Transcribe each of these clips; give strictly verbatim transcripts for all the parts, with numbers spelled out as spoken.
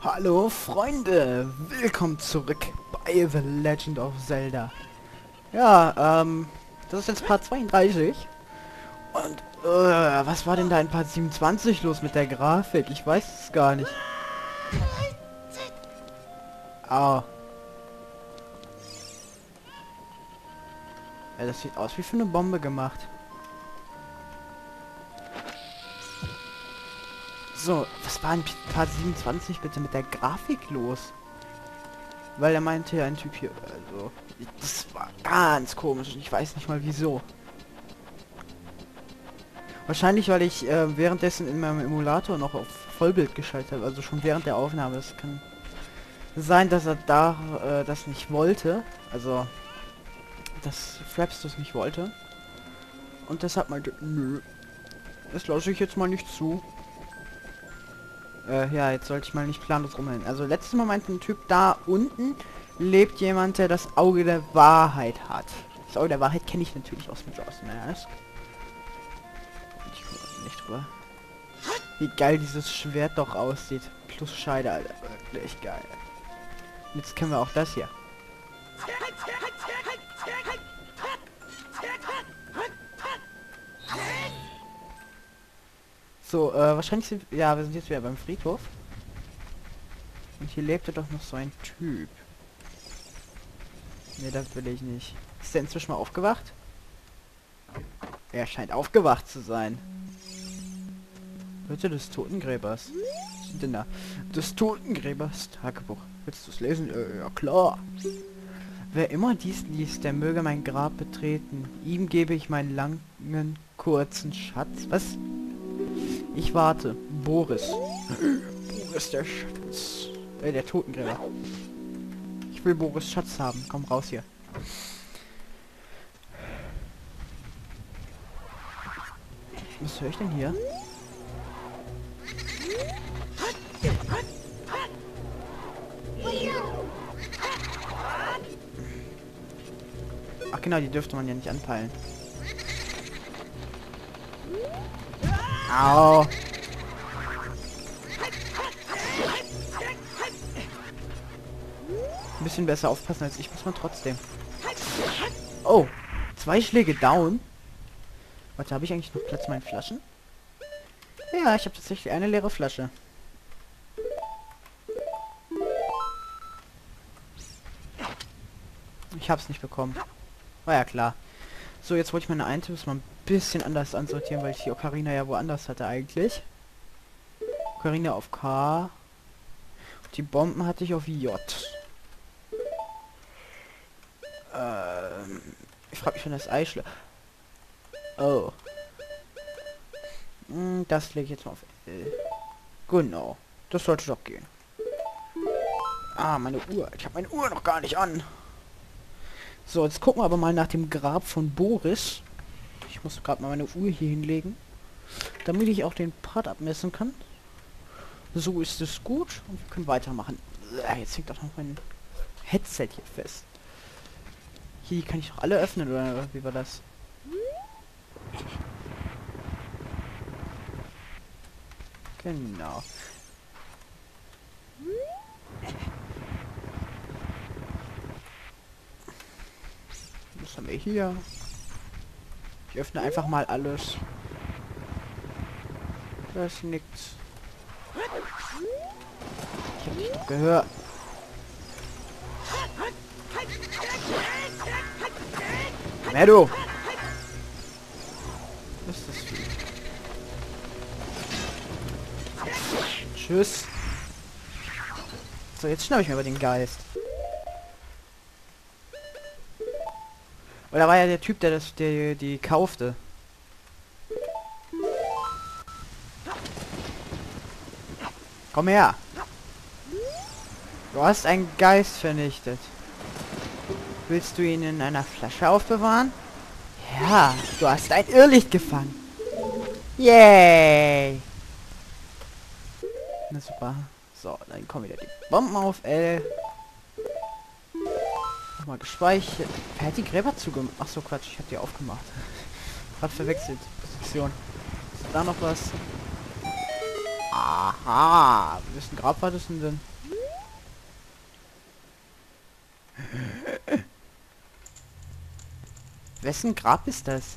Hallo Freunde, willkommen zurück bei The Legend of Zelda. Ja, ähm, das ist jetzt Part zweiunddreißig. Und, äh, was war denn da in Part siebenundzwanzig los mit der Grafik? Ich weiß es gar nicht. Ah. Ja, das sieht aus wie für eine Bombe gemacht. So, was war in Part siebenundzwanzig bitte mit der Grafik los? Weil er meinte ja ein Typ hier, also, das war ganz komisch und ich weiß nicht mal wieso. Wahrscheinlich, weil ich äh, währenddessen in meinem Emulator noch auf Vollbild geschaltet habe, also schon während der Aufnahme. Es kann sein, dass er da äh, das nicht wollte, also, dass Fraps das nicht wollte. Und deshalb meinte, nö, das lasse ich jetzt mal nicht zu. Äh, ja, jetzt sollte ich mal nicht planlos rumhängen. Also letztes Mal meinte ein Typ, da unten lebt jemand, der das Auge der Wahrheit hat. Das Auge der Wahrheit kenne ich natürlich aus Majora's Mask. Ich gucke nicht drüber. Wie geil dieses Schwert doch aussieht. Plus Scheide, Alter. Wirklich geil. Und jetzt können wir auch das hier. So, äh, wahrscheinlich sind... Ja, wir sind jetzt wieder beim Friedhof. Und hier lebte doch noch so ein Typ. Ne, das will ich nicht. Ist der inzwischen mal aufgewacht? Er scheint aufgewacht zu sein. Bitte des Totengräbers. Was steht denn da? Des Totengräbers Tagebuch. Willst du es lesen? Äh, ja klar. Wer immer dies liest, der möge mein Grab betreten. Ihm gebe ich meinen langen, kurzen Schatz. Was? Ich warte. Boris. Boris der Schatz. Äh, der Totengräber. Ich will Boris Schatz haben. Komm raus hier. Was höre ich denn hier? Ach genau, die dürfte man ja nicht anpeilen. Au. Ein bisschen besser aufpassen als ich, muss man trotzdem. Oh, zwei Schläge down. Warte, habe ich eigentlich noch Platz in meinen Flaschen? Ja, ich habe tatsächlich eine leere Flasche. Ich hab's nicht bekommen. War ja klar. So, jetzt wollte ich meine Items mal ein bisschen anders ansortieren, weil ich die Ocarina ja woanders hatte eigentlich. Ocarina auf K. Und die Bomben hatte ich auf J. Ähm, ich frage mich, wenn das Ei schlä... Oh. Hm, das lege ich jetzt mal auf L. Genau. Das sollte doch gehen. Ah, meine Uhr. Ich habe meine Uhr noch gar nicht an. So, jetzt gucken wir aber mal nach dem Grab von Boris. Ich muss gerade mal meine Uhr hier hinlegen, damit ich auch den Part abmessen kann. So ist es gut und wir können weitermachen. Jetzt hängt doch noch mein Headset hier fest. Hier kann ich doch alle öffnen, oder wie war das? Genau. Was haben wir hier? Ich öffne einfach mal alles. Da ist nichts. Ich hab dich doch gehört. Wer du? Was ist das für... Tschüss. So, jetzt schnapp ich mir aber den Geist. Oder war ja der Typ, der das, der die kaufte. Komm her. Du hast einen Geist vernichtet. Willst du ihn in einer Flasche aufbewahren? Ja, du hast ein Irrlicht gefangen. Yay. Na super. So, dann kommen wieder die Bomben auf L. Nochmal gespeichert. Wer hat die Gräber zugemacht? Ach so, Quatsch, ich hab die aufgemacht. Hat verwechselt. Position. Ist da noch was? Aha. Wessen Grab war das denn denn? Wessen Grab ist das?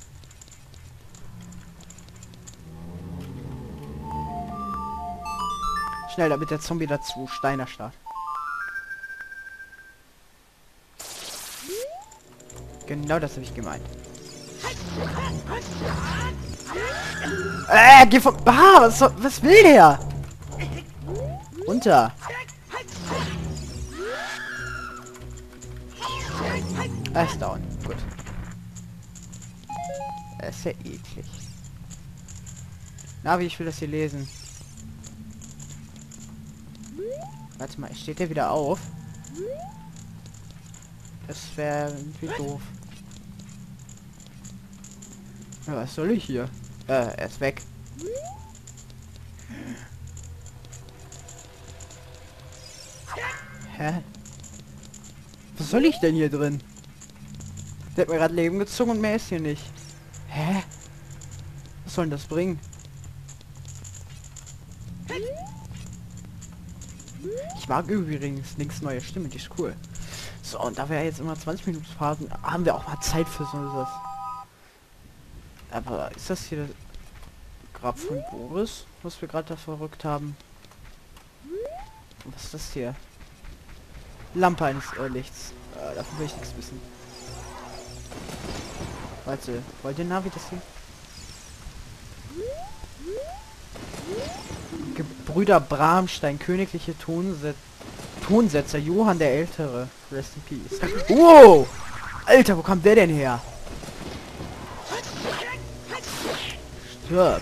Schnell, damit der Zombie dazu. Steiner Start. Genau das habe ich gemeint. Äh, geh vom... Ah, was, soll- was will der? Runter. Er ist down. Gut. Er ist ja eklig. Na, wie ich will das hier lesen. Warte mal, steht der wieder auf? Das wäre irgendwie doof. Ja, was soll ich hier? Äh, er ist weg. Hä? Was soll ich denn hier drin? Der hat mir gerade Leben gezogen und mehr ist hier nicht. Hä? Was soll denn das bringen? Ich mag übrigens links neue Stimme, die ist cool. So, und da wir jetzt immer zwanzig Minuten Fahrten, haben wir auch mal Zeit für so etwas. Aber ist das hier das Grab von Boris, was wir gerade da verrückt haben? Was ist das hier? Lampe eines Irrlichts. Äh, davon will ich nichts wissen. Warte, wollt ihr Navi das hier? Gebrüder Bramstein, königliche Tonset Tonsetzer, Johann der Ältere. Rest in Peace. Wow! Alter, wo kam der denn her? Stirb.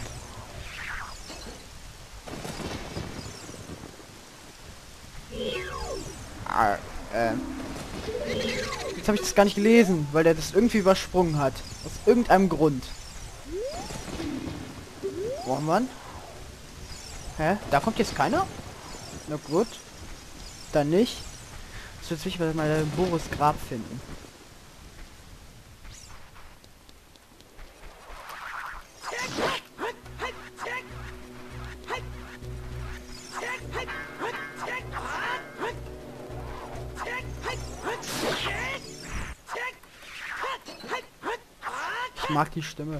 Ah, äh. Jetzt habe ich das gar nicht gelesen, weil der das irgendwie übersprungen hat. Aus irgendeinem Grund. Brauchen wir ihn? Hä? Da kommt jetzt keiner? Na gut. Dann nicht. Es wird wichtig, weil wir mal Boris Grab finden. Ich mag die Stimme.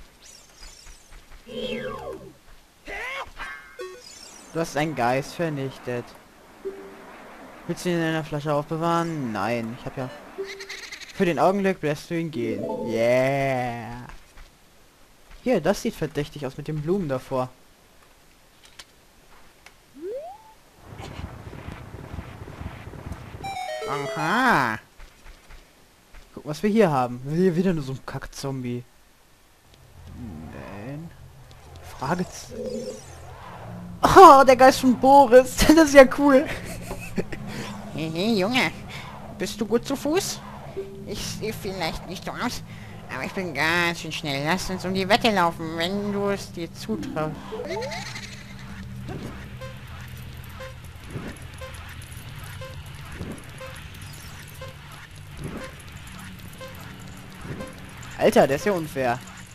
Du hast einen Geist vernichtet. Willst du ihn in einer Flasche aufbewahren? Nein, ich habe ja... Für den Augenblick lässt du ihn gehen. Yeah. Hier, das sieht verdächtig aus mit den Blumen davor. Aha. Guck, was wir hier haben. Hier wieder nur so ein Kack-Zombie. Nein. Fragezeichen. Oh, der Geist von Boris. Das ist ja cool. Hey, hey, Junge, bist du gut zu Fuß? Ich sehe vielleicht nicht so aus, aber ich bin ganz schön schnell. Lass uns um die Wette laufen, wenn du es dir zutraust. Alter, der ist ja unfair.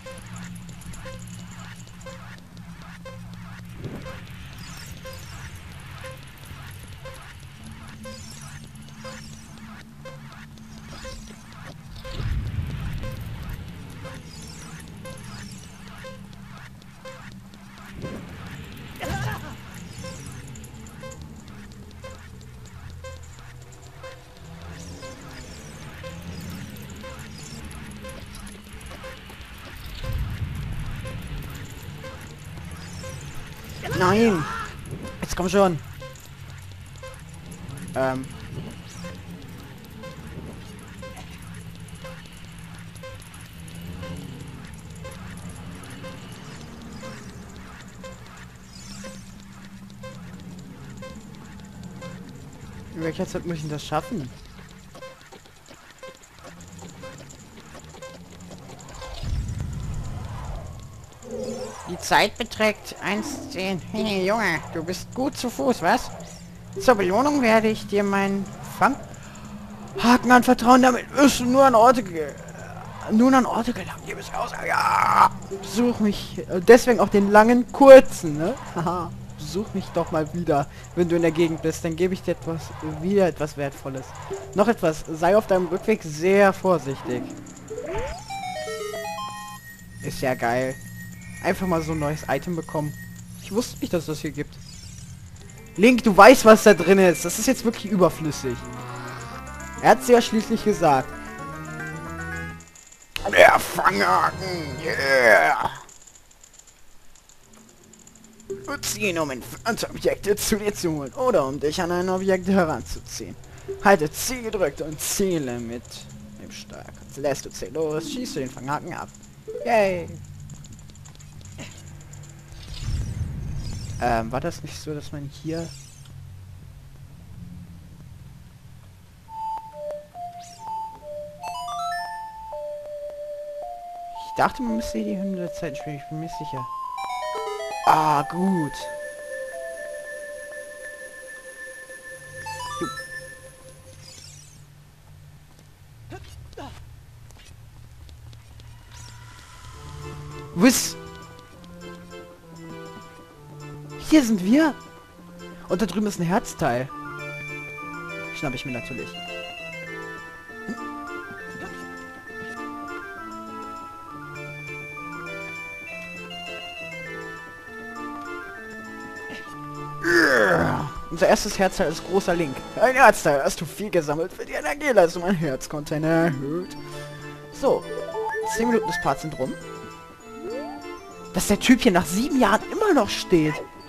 Nein! Jetzt komm schon! Ähm. In welcher Zeit muss ich denn das schaffen? Die Zeit beträgt eins zehn. Hey, Junge, du bist gut zu Fuß, was? Zur Belohnung werde ich dir meinen Fanghaken anvertrauen, damit wirst du nur an Orte ge nun an Orte gelangen. Hier bist du raus. Ja! Such mich. äh, Deswegen auch den langen, kurzen, ne? Haha. besuch mich doch mal wieder, wenn du in der Gegend bist. Dann gebe ich dir etwas, wieder etwas Wertvolles. Noch etwas. Sei auf deinem Rückweg sehr vorsichtig. Ist ja geil. Einfach mal so ein neues Item bekommen. Ich wusste nicht, dass es das hier gibt. Link, du weißt, was da drin ist. Das ist jetzt wirklich überflüssig. Er hat es ja schließlich gesagt. Der Fanghaken, yeah! Nutze ihn, um entfernte Objekte zu dir zu holen oder um dich an ein Objekt heranzuziehen. Halte C gedrückt und ziele mit dem Steuer. Lässt du C los, schießt du den Fanghaken ab. Yay! Ähm, war das nicht so, dass man hier... Ich dachte, man müsste hier die Hymne der Zeit spielen, ich bin mir sicher. Ah, gut. Juh. Was? Hier sind wir. Und da drüben ist ein Herzteil. Schnapp ich mir natürlich. Unser erstes Herzteil ist großer Link. Ein Herzteil, hast du viel gesammelt für die Energieleistung. Ein Herzcontainer erhöht. So, zehn Minuten des Parts sind rum. Dass der Typ hier nach sieben Jahren immer noch steht.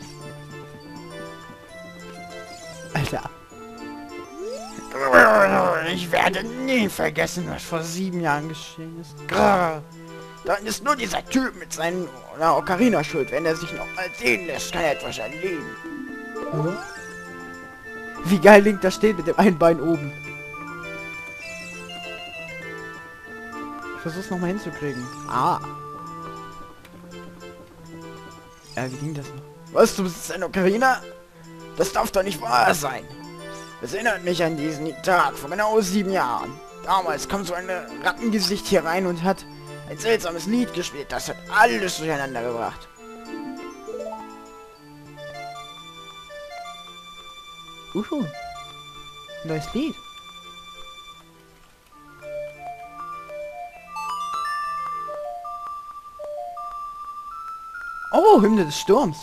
Alter. Ich werde nie vergessen, was vor sieben Jahren geschehen ist. Grrr. Dann ist nur dieser Typ mit seinen na, Ocarina schuld. Wenn er sich noch mal sehen lässt, kann er etwas erleben. Hm? Wie geil Link da steht mit dem einen Bein oben. Ich versuch's nochmal hinzukriegen. Ah. Ja, wie ging das noch? Was, du bist ein Ocarina? Das darf doch nicht wahr sein. Das erinnert mich an diesen Tag vor genau sieben Jahren. Damals kam so ein Rattengesicht hier rein und hat ein seltsames Lied gespielt. Das hat alles durcheinander gebracht. Uhu. Neues Lied. Oh, Hymne des Sturms.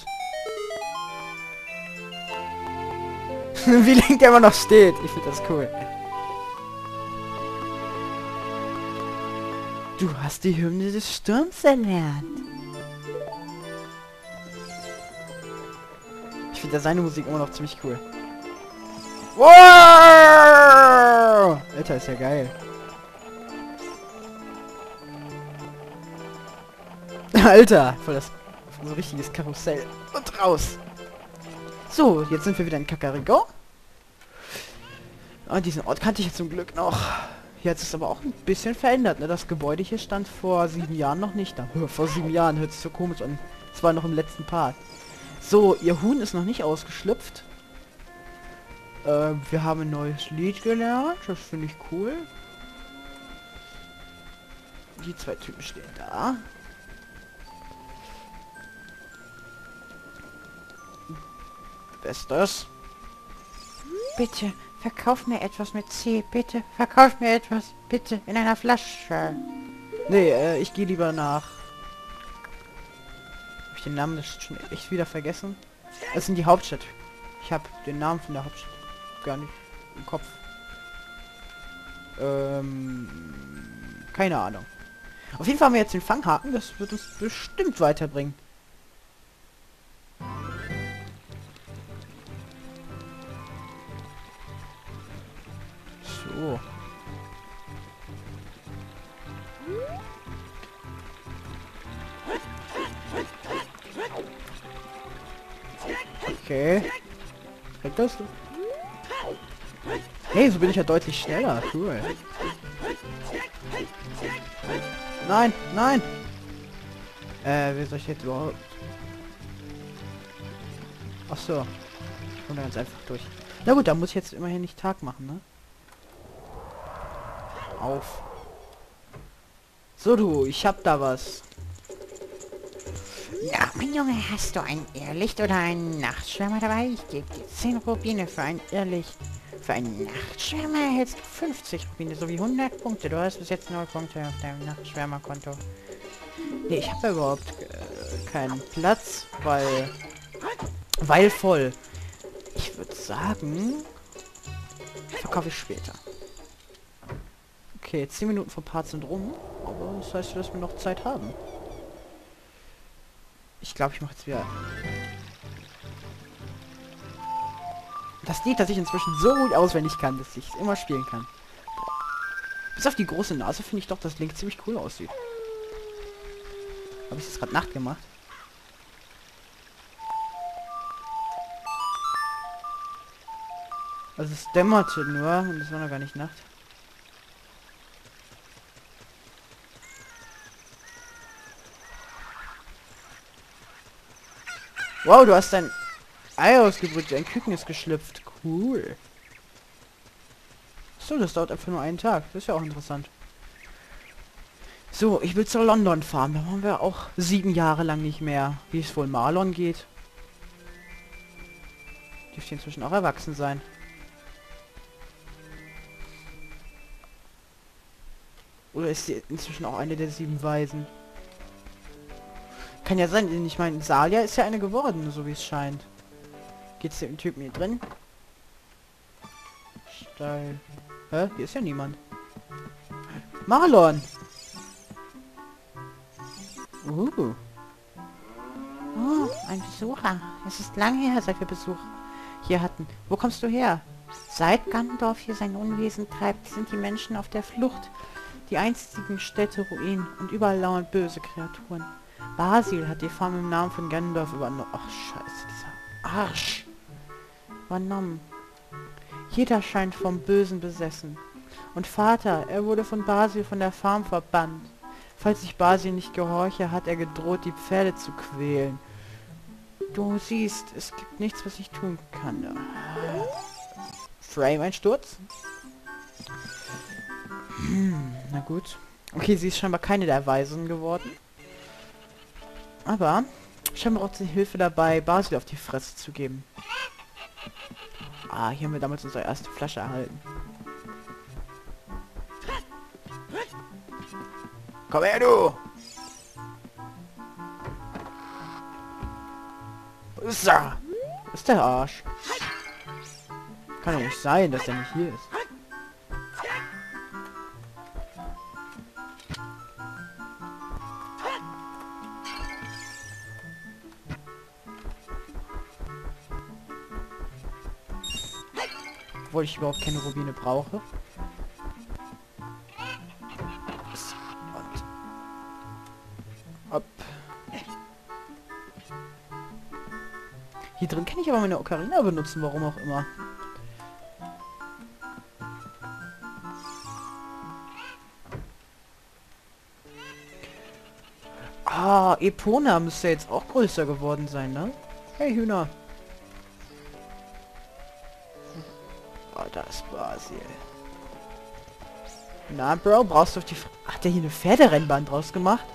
Wie Link der immer noch steht. Ich finde das cool. Du hast die Hymne des Sturms erlernt. Ich finde seine Musik immer noch ziemlich cool. Wow! Alter, ist ja geil. Alter, voll das so ein richtiges Karussell. Und raus. So, jetzt sind wir wieder in Kakariko. Und diesen Ort kannte ich jetzt zum Glück noch. Jetzt ist aber auch ein bisschen verändert, ne? Das Gebäude hier stand vor sieben Jahren noch nicht da. Vor sieben Jahren hört sich so komisch an. Das war noch im letzten Part. So, ihr Huhn ist noch nicht ausgeschlüpft. Äh, wir haben ein neues Lied gelernt. Das finde ich cool. Die zwei Typen stehen da. Wer ist das? Bitte, verkauf mir etwas mit C. Bitte, verkauf mir etwas. Bitte, in einer Flasche. Nee, äh, ich gehe lieber nach... Hab ich den Namen das schon echt wieder vergessen? Das sind die Hauptstadt. Ich habe den Namen von der Hauptstadt gar nicht im Kopf. Ähm... Keine Ahnung. Auf jeden Fall haben wir jetzt den Fanghaken. Das wird uns bestimmt weiterbringen. So. Okay. Kriegt das? Hey, so bin ich ja deutlich schneller. Cool. Nein, nein. Äh, wie soll ich jetzt überhaupt? Ach so. Ich komme da ganz einfach durch. Na gut, da muss ich jetzt immerhin nicht Tag machen, ne? Auf. So du, ich hab da was. Na, mein Junge, hast du ein Irrlicht oder einen Nachtschwärmer dabei? Ich gebe dir zehn Rubine für ein Irrlicht. Für einen Nachtschwärmer erhältst du fünfzig Rubine sowie hundert Punkte. Du hast bis jetzt null Punkte auf deinem Nachtschwärmerkonto. Nee, ich habe überhaupt äh, keinen Platz, weil... Weil voll. Ich würde sagen... Verkaufe ich später. Okay, zehn Minuten vor Part sind rum. Aber das heißt, dass wir noch Zeit haben. Ich glaube, ich mache jetzt wieder... Das Lied, das ich inzwischen so gut auswendig kann, dass ich es immer spielen kann. Bis auf die große Nase finde ich doch, dass Link ziemlich cool aussieht. Habe ich das gerade Nacht gemacht? Also es dämmerte nur und es war noch gar nicht Nacht. Wow, du hast dein Ei ausgebrüht, ein Küken ist geschlüpft. Cool. So, das dauert einfach nur einen Tag. Das ist ja auch interessant. So, ich will zur London fahren. Da waren wir auch sieben Jahre lang nicht mehr. Wie es wohl Marlon geht. Dürfte inzwischen auch erwachsen sein. Oder ist sie inzwischen auch eine der sieben Weisen? Kann ja sein, denn ich meine, Salia ist ja eine geworden, so wie es scheint. Geht's dem Typen hier drin? Steil. Hä? Hier ist ja niemand. Marlon! Uh. Oh, ein Besucher. Es ist lange her, seit wir Besuch hier hatten. Wo kommst du her? Seit Ganondorf hier sein Unwesen treibt, sind die Menschen auf der Flucht. Die einstigen Städte ruinen und überall lauern böse Kreaturen. Basil hat die Farm im Namen von Ganondorf übernommen. Ach, scheiße, dieser Arsch. Übernommen. Jeder scheint vom Bösen besessen. Und Vater, er wurde von Basil von der Farm verbannt. Falls ich Basil nicht gehorche, hat er gedroht, die Pferde zu quälen. Du siehst, es gibt nichts, was ich tun kann. Frame-Einsturz? Hm, na gut. Okay, sie ist scheinbar keine der Weisen geworden. Aber scheinbar auch die Hilfe dabei, Basil auf die Fresse zu geben. Ah, hier haben wir damals unsere erste Flasche erhalten. Komm her, du! Wo ist er? Wo ist der Arsch? Kann ja nicht sein, dass er nicht hier ist. Obwohl ich überhaupt keine Rubine brauche. Und hopp. Hier drin kann ich aber meine Ocarina benutzen, warum auch immer. Ah, Epona müsste jetzt auch größer geworden sein, ne? Hey, Hühner. Oh, da ist Basil. Na, Bro, brauchst du auf die... F Hat der hier eine Pferderennbahn draus gemacht?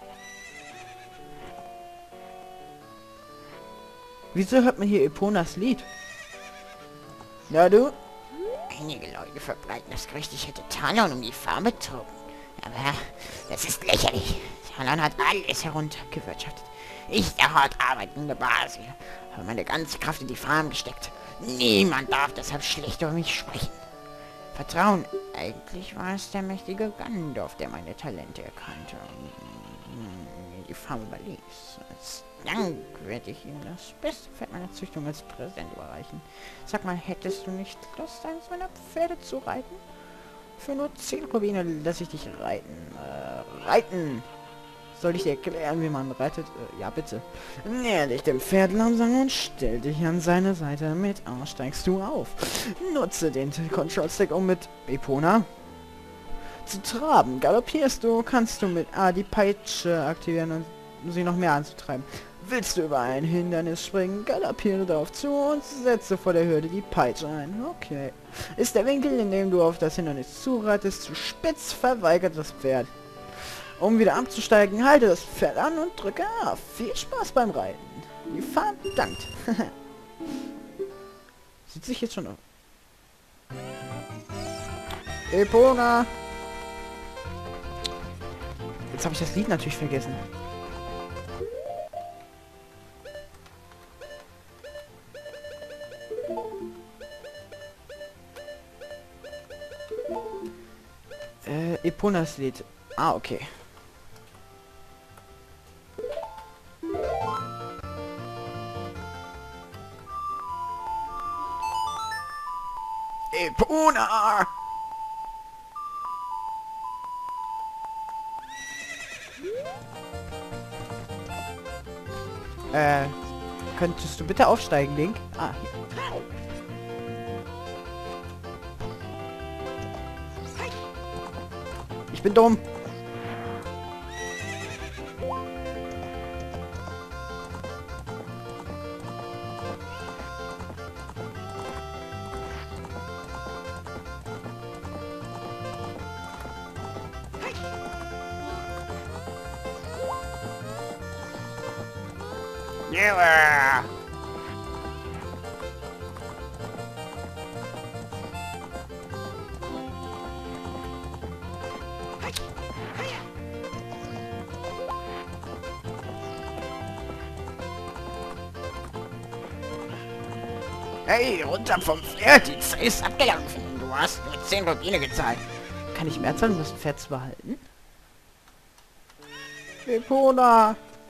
Wieso hört man hier Eponas Lied? Na, du? Einige Leute verbreiten das Gerücht, ich hätte Talon um die Farm betrogen. Aber das ist lächerlich. Talon hat alles heruntergewirtschaftet. Ich, der hart arbeitende Basil, habe meine ganze Kraft in die Farm gesteckt. Niemand darf deshalb schlecht über mich sprechen. Vertrauen. Eigentlich war es der mächtige Ganondorf, der meine Talente erkannte und mir die Farm überließ. Als Dank werde ich ihm das beste Pferd meiner Züchtung als Präsent überreichen. Sag mal, hättest du nicht Lust, eines meiner Pferde zu reiten? Für nur zehn Rubine lasse ich dich reiten. Äh, reiten! Soll ich dir erklären, wie man reitet? Äh, ja, bitte. Näher dich dem Pferd langsam und stell dich an seine Seite. Mit A steigst du auf. Nutze den Control Stick, um mit Epona zu traben. Galoppierst du, kannst du mit A die Peitsche aktivieren und sie noch mehr anzutreiben. Willst du über ein Hindernis springen, galoppiere darauf zu und setze vor der Hürde die Peitsche ein. Okay. Ist der Winkel, in dem du auf das Hindernis zureitest, zu spitz, verweigert das Pferd. Um wieder abzusteigen, halte das Pferd an und drücke A. Viel Spaß beim Reiten. Die Fahrt dankt. Sieht sich jetzt schon auf. Epona! Jetzt habe ich das Lied natürlich vergessen. Äh, Eponas Lied. Ah, okay. Epona! Äh, könntest du bitte aufsteigen, Link? Ah, hier. Ich bin dumm. Yeah. Hey, runter vom Pferd, die Zeit ist abgelaufen. Du hast nur zehn Rubine gezahlt. Kann ich mehr zahlen, um das Pferd zu behalten? Epona!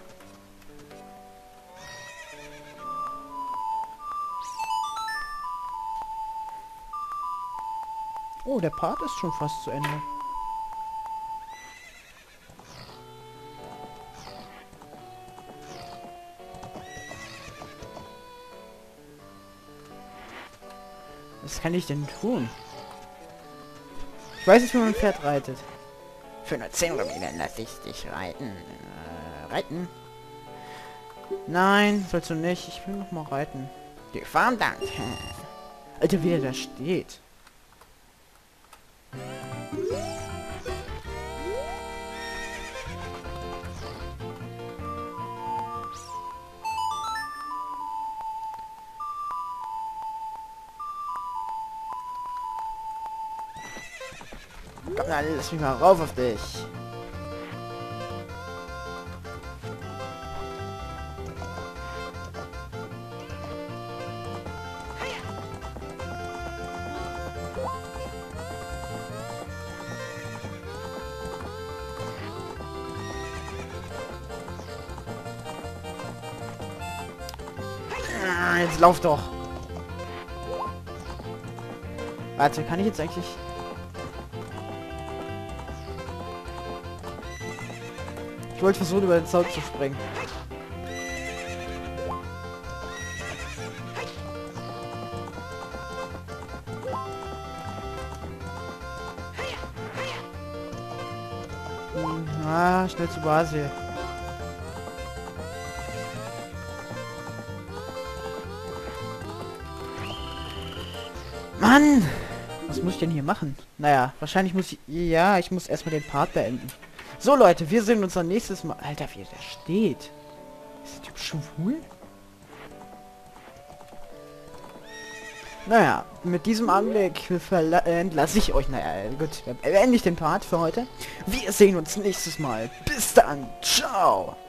Oh, der Part ist schon fast zu Ende. Was kann ich denn tun? Ich weiß nicht, wie man ein Pferd reitet. Für nur zehn Rubine lasse ich dich reiten. Äh, reiten? Nein, sollst du nicht. Ich will noch mal reiten. Die Farm dankt. Alter, wie der da steht. Komm, dann lass mich mal rauf auf dich. Ah, jetzt lauf doch. Warte, kann ich jetzt eigentlich... Ich wollte versuchen, über den Zaun zu springen. Hm, ah, schnell zu Basil. Mann! Was muss ich denn hier machen? Naja, wahrscheinlich muss ich... Ja, ich muss erstmal den Part beenden. So, Leute, wir sehen uns dann nächstes Mal... Alter, wie der steht. Ist der Typ schwul? Naja, mit diesem Anblick entlasse ich euch. Naja, gut, beende ich den Part für heute. Wir sehen uns nächstes Mal. Bis dann. Ciao.